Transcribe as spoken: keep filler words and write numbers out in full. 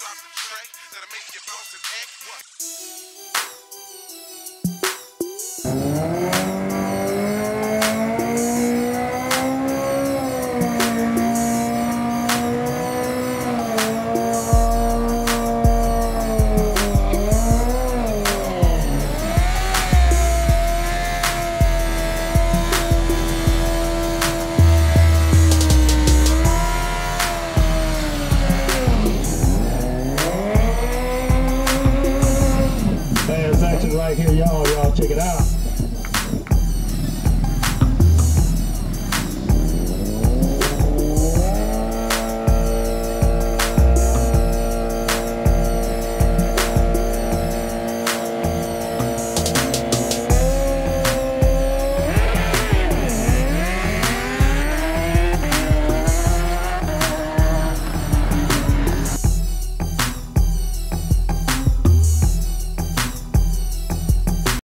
drop the tray that'll make your boss and act what? Right here, y'all, y'all check it out.